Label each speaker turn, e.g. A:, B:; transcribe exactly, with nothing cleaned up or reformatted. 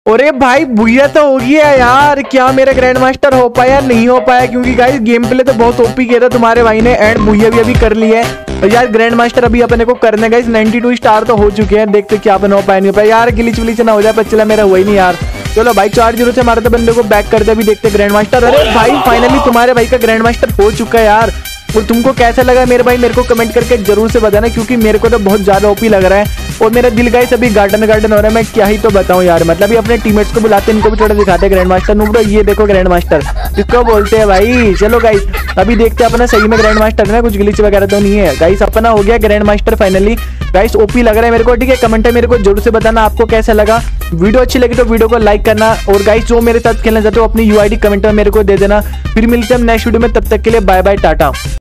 A: अरे भाई भूया तो हो गया यार, क्या मेरा ग्रैंड मास्टर हो पाया? नहीं हो पाया, क्योंकि गाइस गेम प्ले तो बहुत ओपी किया था तुम्हारे भाई ने, एंड भूया भी अभी कर लिया है। और यार ग्रैंड मास्टर अभी अपने को करने गाइस बानवे स्टार तो हो चुके हैं। देखते क्या अपन हो पाया नहीं हो पाया यार, गिलीच विलीच ना हो जाए, पर चला मेरा हुआ ही नहीं यार। चलो भाई चार जीरो से हमारे तो बंदे को बैक कर दे, अभी देखते ग्रैंड मास्टर। अरे भाई फाइनली तुम्हारे भाई का ग्रैंड मास्टर हो चुका है यार। और तुमको कैसा लगा मेरे भाई, मेरे को कमेंट करके जरूर से बताना, क्योंकि मेरे को तो बहुत ज्यादा ओपी लग रहा है। और मेरा दिल गाइस अभी गार्डन गार्डन हो रहा है, मैं क्या ही तो बताऊं यार। मतलब ये अपने टीममेट्स को बुलाते हैं, इनको भी थोड़ा दिखाते हैं ग्रैंड मास्टर। नो ब्रो ये देखो ग्रैंड मास्टर इसको बोलते हैं भाई। चलो गाइस अभी देखते हैं अपना सही में ग्रैंड मास्टर है, कुछ ग्लिच वगैरह तो नहीं है। गाइस अपना हो गया grand master finally. Guys OP लग रहा है मेरे को, ठीक है। कमेंट है मेरे को जरूर से बताना आपको कैसा लगा। वीडियो अच्छी लगी तो वीडियो को लाइक करना, और गाइस जो मेरे साथ खेलना चाहते हो अपनी यूआईडी कमेंट में मेरे को दे देना। फिर मिलते हैं हम नेक्स्ट वीडियो में, तब तक के लिए बाय बाय टाटा।